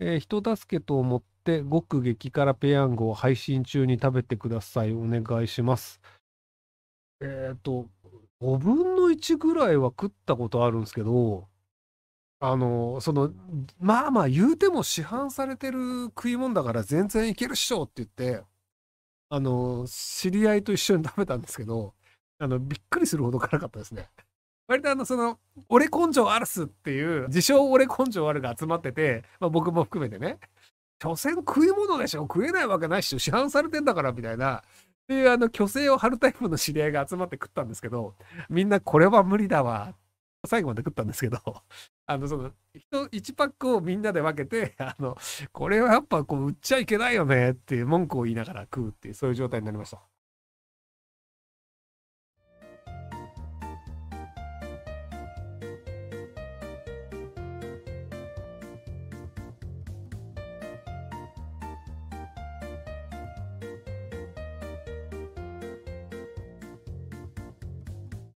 人助けと思って極激辛ペヤングを配信中に食べてください。お願いします。えっと、5分の1ぐらいは食ったことあるんですけど、まあまあ言うても市販されてる食い物だから全然いけるっしょって言って、知り合いと一緒に食べたんですけど、びっくりするほど辛かったですね。割と俺根性あるっすっていう、自称俺根性あるが集まってて、まあ僕も含めてね、所詮食い物でしょ、食えないわけないっしょ、市販されてんだからみたいな、っていう虚勢を張るタイプの知り合いが集まって食ったんですけど、みんなこれは無理だわ。最後まで食ったんですけど、1パックをみんなで分けて、これはやっぱこう売っちゃいけないよねっていう文句を言いながら食うっていう、そういう状態になりました。